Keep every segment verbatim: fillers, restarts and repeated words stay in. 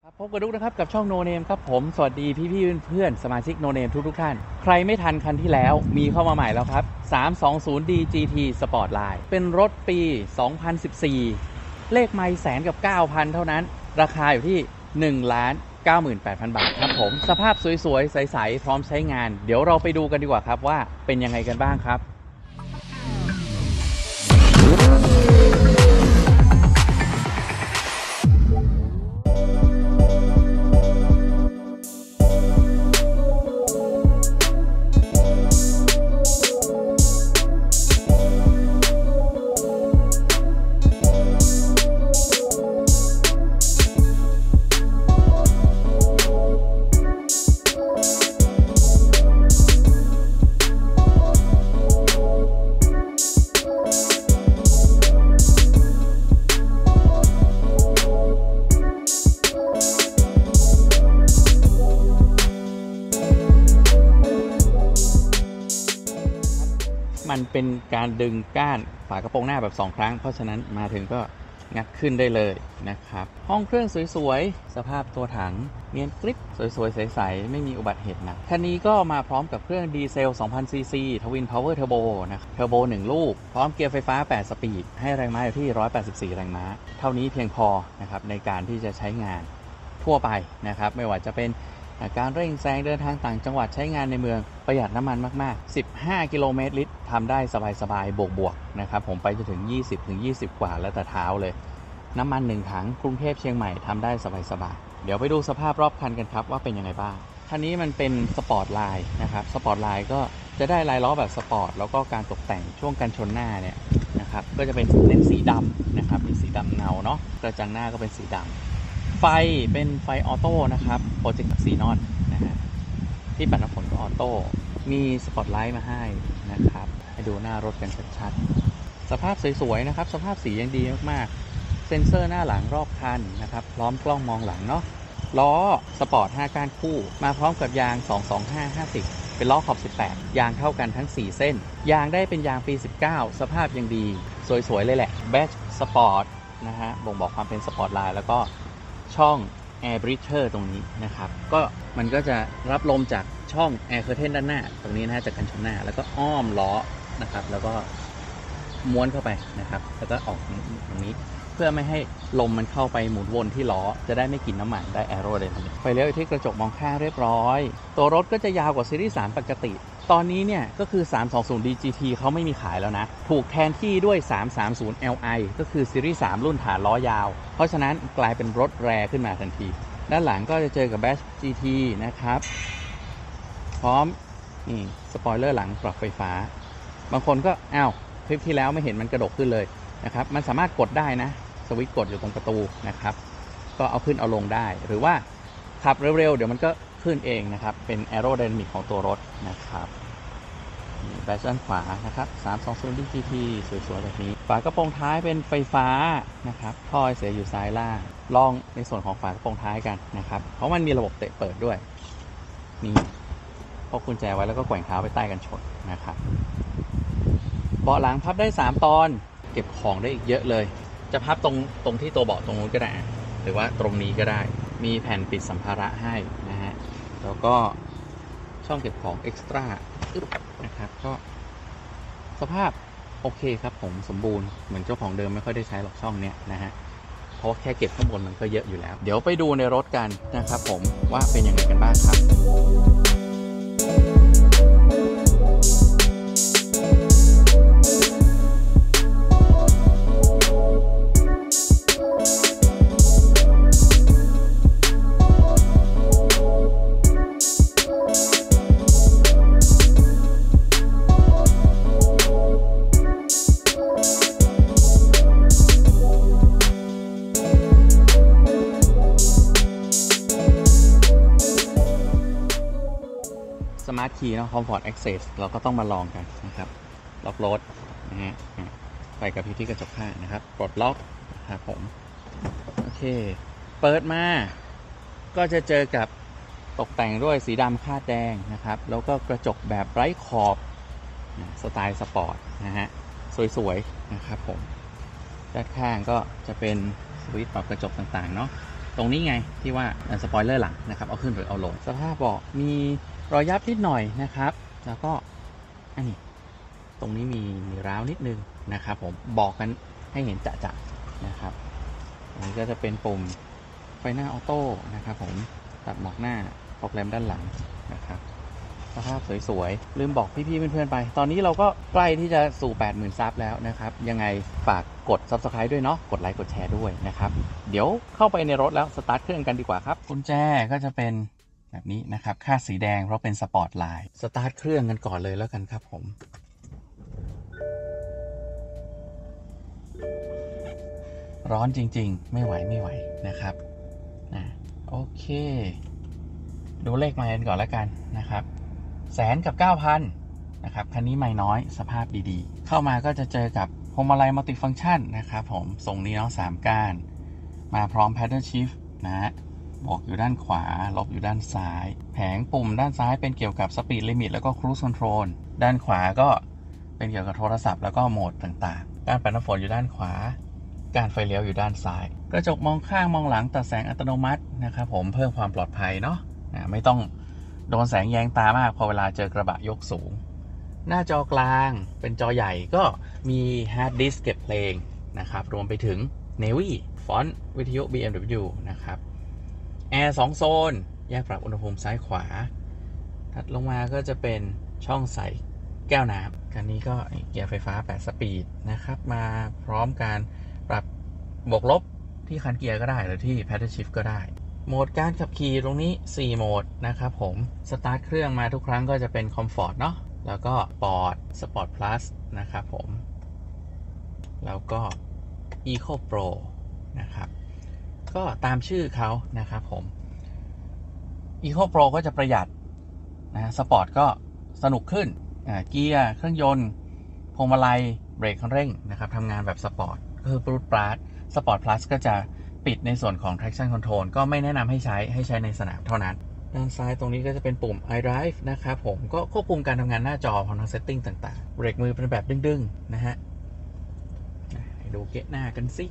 พบกับดุ๊กนะครับกับช่องโนเนมครับผมสวัสดีพี่ๆเพื่อนๆสมาชิกโนเนมทุกๆท่านใครไม่ทันคันที่แล้วมีเข้ามาใหม่แล้วครับ สามสองศูนย์ ดี จี ที Sportline เป็นรถปี สองพันสิบสี่ เลขไมล์แสนกับ เก้าพัน เท่านั้นราคาอยู่ที่ หนึ่งล้านเก้าหมื่นแปดพัน บาทครับผมสภาพสวยๆใสๆพร้อมใช้งานเดี๋ยวเราไปดูกันดีกว่าครับว่าเป็นยังไงกันบ้างครับมันเป็นการดึงก้านฝากระโปรงหน้าแบบสองครั้งเพราะฉะนั้นมาถึงก็งัดขึ้นได้เลยนะครับห้องเครื่องสวยๆสภาพตัวถังเนียนกริบสวยๆใสๆไม่มีอุบัติเหตุหนักคันนี้ก็มาพร้อมกับเครื่องดีเซล สองพัน ซี ซี ทวินพาวเวอร์เทอร์โบนะครับเทอร์โบหนึ่งลูกพร้อมเกียร์ไฟฟ้าแปดสปีดให้แรงม้าอยู่ที่หนึ่งร้อยแปดสิบสี่แรงม้าเท่านี้เพียงพอนะครับในการที่จะใช้งานทั่วไปนะครับไม่ว่าจะเป็นการเร่งแซงเดินทางต่างจังหวัดใช้งานในเมืองประหยัดน้ำมันมากๆสิบห้ากิโลเมตรลิตรทำได้สบายๆบวกๆนะครับผมไปจนถึง ยี่สิบถึงยี่สิบ กว่าแล้วแต่เท้าเลยน้ำมันหนึ่งถังกรุงเทพเชียงใหม่ทำได้สบายๆเดี๋ยวไปดูสภาพรอบคันกันครับว่าเป็นยังไงบ้างคันนี้มันเป็นสปอร์ตไลน์นะครับสปอร์ตไลน์ก็จะได้ลายล้อแบบสปอร์ตแล้วก็การตกแต่งช่วงกันชนหน้าเนี่ยนะครับก็จะเป็นเน้นสีดำนะครับเป็นสีดำเงาเนาะกระจังหน้าก็เป็นสีดำไฟเป็นไฟออโต้นะครับโปรเจกต์ซีนอนนะฮะที่ปัดน้ำฝนก็ออโต้มีสปอตไลท์มาให้นะครับให้ดูหน้ารถกันชัดๆสภาพสวยๆนะครับสภาพสียังดีมากๆเซ็นเซอร์หน้าหลังรอบคันนะครับพร้อมกล้องมองหลังเนาะล้อสปอร์ตห้าก้านคู่มาพร้อมกับยางสองสองห้า ห้าสิบเป็นล้อขอบสิบแปดยางเท่ากันทั้งสี่เส้นยางได้เป็นยางปีสิบเก้าสภาพยังดีสวยๆเลยแหละแบชสปอร์ตนะฮะบ่งบอกความเป็นสปอร์ตไลน์แล้วก็ช่อง Air Breather ตรงนี้นะครับก็มันก็จะรับลมจากช่อง Air Curtain ด้านหน้าตรงนี้นะฮะจากกันชนหน้าแล้วก็อ้อมล้อนะครับแล้วก็ม้วนเข้าไปนะครับแล้วก็ออกตรงนี้เพื่อไม่ให้ลมมันเข้าไปหมุนวนที่ล้อจะได้ไม่กินน้ำมันได้แอโรไดนามิกไฟเลี้ยวที่กระจกมองข้างเรียบร้อยตัวรถก็จะยาวกว่าซีรีส์สามปกติตอนนี้เนี่ยก็คือ สามสองศูนย์ ดี จี ที เขาไม่มีขายแล้วนะถูกแทนที่ด้วย สามสามศูนย์ แอล ไอ ก็คือซีรีส์สามรุ่นฐานล้อยาวเพราะฉะนั้นกลายเป็นรถแรขึ้นมาทันทีด้านหลังก็จะเจอกับแบช จี ที นะครับพร้อมนี่สปอยเลอร์หลังปรับไฟฟ้าบางคนก็อ้าวคลิปที่แล้วไม่เห็นมันกระดกขึ้นเลยนะครับมันสามารถกดได้นะสวิตช์กดอยู่ตรงประตูนะครับก็เอาขึ้นเอาลงได้หรือว่าขับเร็วๆเดี๋ยวมันก็ขึ้นเองนะครับเป็นแอโรไดนามิกของตัวรถนะครับแบตด้านขวานะครับ สามสองศูนย์ ดี จี ที สวยๆแบบนี้ฝากระโปรงท้ายเป็นไฟฟ้านะครับท่อเสียอยู่ซ้ายล่างลองในส่วนของฝากระโปรงท้ายกันนะครับเพราะมันมีระบบเตะเปิดด้วยนี่พกกุญแจไว้แล้วก็แกว่งเท้าไปใต้กันชนนะครับเบาะหลังพับได้สามตอนเก็บของได้อีกเยอะเลยจะพับตรงตรงที่ตัวเบาะตรงนู้นก็ได้หรือว่าตรงนี้ก็ได้มีแผ่นปิดสัมภาระให้นะฮะแล้วก็ช่องเก็บของเอ็กซ์ตร้านะครับก็สภาพโอเคครับผมสมบูรณ์เหมือนเจ้าของเดิมไม่ค่อยได้ใช้หรอกช่องเนี้ยนะฮะเพราะแค่เก็บข้างบนมันก็เยอะอยู่แล้วเดี๋ยวไปดูในรถกันนะครับผมว่าเป็นยังไงกันบ้างครับสมาร์ทคีย์เนาะ Comfort Access เราก็ต้องมาลองกันนะครับล็อกรถนะฮะไปกับพิธีกระจกข้างนะครับปลดล็อกครับผมโอเคเปิดมาก็จะเจอกับตกแต่งด้วยสีดำคาดแดงนะครับแล้วก็กระจกแบบไร้ขอบสไตล์สปอร์ตนะฮะสวยๆนะครับผมด้านข้างก็จะเป็นสวิตช์ปรับกระจกต่างๆเนาะตรงนี้ไงที่ว่าสปอยเลอร์หลังนะครับเอาขึ้นหรือเอาลงสภาพเบาะมีรอยยับนิดหน่อยนะครับแล้วก็อันนี้ตรงนี้มีมีร้าวนิดนึงนะครับผมบอกกันให้เห็นจะๆนะครับอันนี้ก็จะเป็นปุ่มไฟหน้าออโต้นะครับผมตัดหมอกหน้าฟอกแรมด้านหลังนะครับสภาพสวยๆลืมบอกพี่ๆเพื่อนๆไปตอนนี้เราก็ใกล้ที่จะสู่ แปดหมื่น ซับแล้วนะครับยังไงฝากกด ซับสไครบ์ ด้วยเนาะกดไลค์กดแชร์ด้วยนะครับเดี๋ยวเข้าไปในรถแล้วสตาร์ทเครื่องกันดีกว่าครับกุญแจก็จะเป็นแบบนี้นะครับคาดสีแดงเพราะเป็นสปอร์ตไลน์สตาร์ทเครื่องกันก่อนเลยแล้วกันครับผมร้อนจริงๆไม่ไหวไม่ไหวนะครับนะโอเคดูเลขไมล์กันก่อนแล้วกันนะครับแสนกับ เก้าพัน นะครับคันนี้ไม่น้อยสภาพดีๆเข้ามาก็จะเจอกับพวงมาลัยมัลติฟังก์ชันนะครับผมทรงนี้เนาะสามก้านมาพร้อม Paddle Shift นะฮะบวกอยู่ด้านขวาลบอยู่ด้านซ้ายแผงปุ่มด้านซ้ายเป็นเกี่ยวกับ Speed Limit แล้วก็ Cruise Control ด้านขวาก็เป็นเกี่ยวกับโทรศัพท์แล้วก็โหมดต่างๆการปัดน้ำฝนอยู่ด้านขวาการไฟเลี้ยวอยู่ด้านซ้ายกระจกมองข้างมองหลังตัดแสงอัตโนมัตินะครับผมเพิ่มความปลอดภัยเนาะไม่ต้องโดนแสงแยงตามากพอเวลาเจอกระบะยกสูงหน้าจอกลางเป็นจอใหญ่ก็มีฮาร์ดดิสก์เก็บเพลงนะครับรวมไปถึง Navy ฟอนต์วิทยุ บี เอ็ม ดับเบิลยู นะครับแอร์สองโซนแยกปรับอุณหภูมิซ้ายขวาถัดลงมาก็จะเป็นช่องใส่แก้วน้ำคันนี้ก็เกียร์ไฟฟ้าแปดสปีดนะครับมาพร้อมการปรับบวกลบที่คันเกียร์ก็ได้หรือที่ Paddle Shift ก็ได้โหมดการขับขี่ตรงนี้สี่โหมดนะครับผมสตาร์ทเครื่องมาทุกครั้งก็จะเป็น Comfort เนาะแล้วก็ Sport Sport Plus นะครับผมแล้วก็ Eco Pro นะครับก็ตามชื่อเขานะครับผม Eco Pro ก็จะประหยัดนะสปอร์ตก็สนุกขึ้นเกียร์เครื่องยนต์พวงมาลัยเบรกคันเร่งนะครับทำงานแบบสปอร์ตก็คือปรูดปราด Sport Plus ก็จะปิดในส่วนของ traction control ก็ไม่แนะนำให้ใช้ให้ใช้ในสนามเท่านั้นด้านซ้ายตรงนี้ก็จะเป็นปุ่ม iDrive นะครับผมก็ควบคุมการทำงานหน้าจอพร้อมทั้งเซตติ้งต่างๆเบรกมือเป็นแบบดึงๆนะฮะให้ดูเกะหน้ากันสิ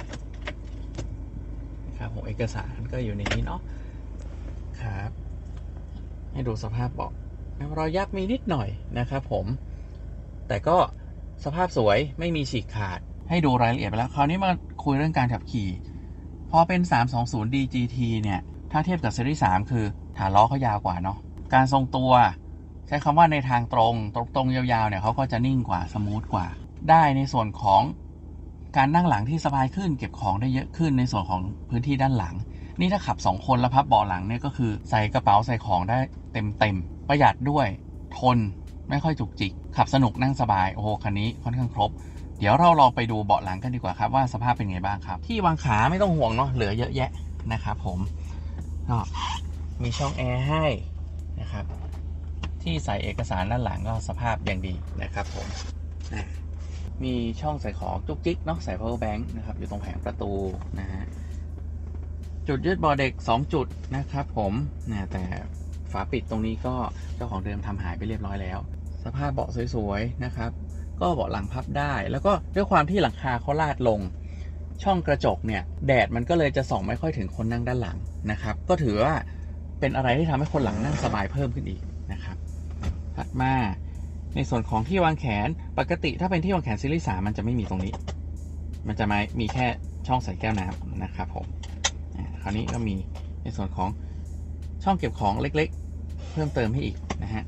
ครับผมเอกสารก็อยู่ในนี้เนาะครับให้ดูสภาพเบาะรอยยับมีนิดหน่อยนะครับผมแต่ก็สภาพสวยไม่มีฉีกขาดให้ดูรายละเอียดไปแล้วคราวนี้มาคุยเรื่องการขับขี่พอเป็น สามสองศูนย์ ดี จี ที เนี่ยถ้าเทียบกับซีรีส์สามคือฐานล้อเขายาวกว่าเนาะการทรงตัวใช้คำว่าในทางตรงตรงตรงยาวๆเนี่ยเขาก็จะนิ่งกว่าสมูทกว่าได้ในส่วนของการนั่งหลังที่สบายขึ้นเก็บของได้เยอะขึ้นในส่วนของพื้นที่ด้านหลังนี่ถ้าขับสองคนแล้วพับเบาะหลังเนี่ยก็คือใส่กระเป๋าใส่ของได้เต็มๆประหยัดด้วยทนไม่ค่อยจุกจิกขับสนุกนั่งสบายโอ้โหคันนี้ค่อนข้างครบเดี๋ยวเราลองไปดูเบาะหลังกันดีกว่าครับว่าสภาพเป็นไงบ้างครับที่วางขาไม่ต้องห่วงเนาะเหลือเยอะแยะนะครับผมก็มีช่องแอร์ให้นะครับที่ใส่เอกสารด้านหลังก็สภาพอย่างดีนะครับผมมีช่องใส่ของจุกจิกเนาะใส่ power bank นะครับอยู่ตรงแผงประตูนะฮะจุดยืดเบาะเด็กสองจุดนะครับผมนะแต่ฝาปิดตรงนี้ก็เจ้าของเดิมทำหายไปเรียบร้อยแล้วสภาพเบาะสวยๆนะครับก็เบาะหลังพับได้แล้วก็ด้วยความที่หลังคาเขาลาดลงช่องกระจกเนี่ยแดดมันก็เลยจะส่องไม่ค่อยถึงคนนั่งด้านหลังนะครับก็ถือว่าเป็นอะไรที่ทำให้คนหลังนั่งสบายเพิ่มขึ้นอีกนะครับถัดมาในส่วนของที่วางแขนปกติถ้าเป็นที่วางแขนซีรีส์สามมันจะไม่มีตรงนี้มันจะไม่มีแค่ช่องใส่แก้วน้ำนะครับผมคราวนี้ก็มีในส่วนของช่องเก็บของเล็กๆเพิ่มเติมให้อีกนะฮะ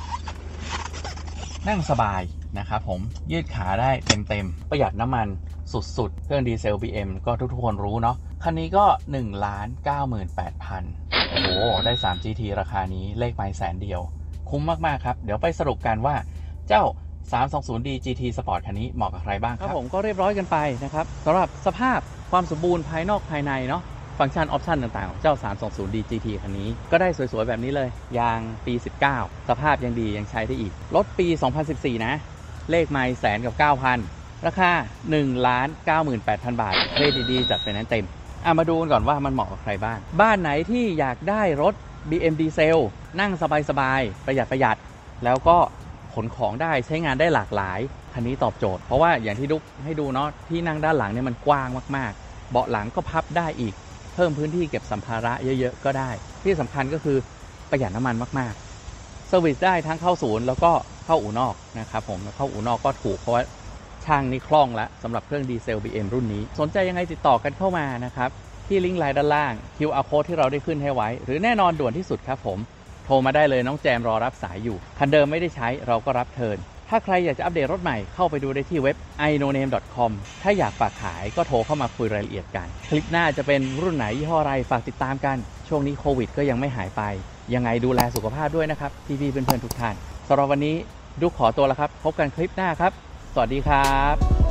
นั่งสบายนะครับผมยืดขาได้เต็มๆประหยัดน้ำมันสุดๆเครื่องดีเซล บี เอ็ม ก็ทุกๆคนรู้เนาะคันนี้ก็ หนึ่งล้านเก้าหมื่นแปดพัน โอ้โหได้ สาม จี ที ราคานี้เลขไมล์แสนเดียวคุ้มมากๆครับเดี๋ยวไปสรุปกันว่าเจ้า สามสองศูนย์ ดี จี ที Sport คันนี้เหมาะกับใครบ้างครับผมก็เรียบร้อยกันไปนะครับสำหรับสภาพความสมบูรณ์ภายนอกภายในเนาะฟังก์ชันออปชันต่างๆของเจ้า สามสองศูนย์ ดี จี ที คันนี้ก็ได้สวยๆแบบนี้เลยยางปีสิบเก้าสภาพยังดียังใช้ได้อีกรถปีสองพันสิบสี่นะเลขไมล์แสนกับ เก้าพัน ราคา หนึ่งล้านเก้าหมื่นแปดพัน บาทเลขดีๆจัดไฟแนนซ์เต็มอ่ะมาดูกันก่อนว่ามันเหมาะกับใครบ้างบ้านไหนที่อยากได้รถ บี เอ็ม ดีเซลนั่งสบายๆประหยัดประหยัดแล้วก็ขนของได้ใช้งานได้หลากหลายคันนี้ตอบโจทย์เพราะว่าอย่างที่ดุ๊กให้ดูเนาะที่นั่งด้านหลังเนี่ยมันกว้างมากๆเบาะหลังก็พับได้อีกถพิ่มพื้นที่เก็บสัมภาระเยอะๆก็ได้ที่สำคัญก็คือประหยัดน้ำมันมากๆเซอร์วิสได้ทั้งเข้าศูนย์แล้วก็เข้าอู่นอกนะครับผมเข้าอู่นอกก็ถูกเพราะว่าช่างนี่คล่องแล้วสำหรับเครื่องดีเซล บี เอ็ม รุ่นนี้สนใจยังไงติดต่อกันเข้ามานะครับที่ลิงก์ไลน์ด้านล่าง คิว อาร์ Code ที่เราได้ขึ้นให้ไว้หรือแน่นอนด่วนที่สุดครับผมโทรมาได้เลยน้องแจมรอรับสายอยู่คันเดิมไม่ได้ใช้เราก็รับเทิร์นถ้าใครอยากจะอัปเดตรถใหม่เข้าไปดูได้ที่เว็บ ไอ โน เนม ดอท คอม ถ้าอยากฝากขายก็โทรเข้ามาคุยรายละเอียดกันคลิปหน้าจะเป็นรุ่นไหนยี่ห้ออะไรฝากติดตามกันช่วงนี้โควิดก็ยังไม่หายไปยังไงดูแลสุขภาพด้วยนะครับพี่ๆเพื่อนๆทุกท่านสำหรับวันนี้ดุ๊กขอตัวแล้วครับพบกันคลิปหน้าครับสวัสดีครับ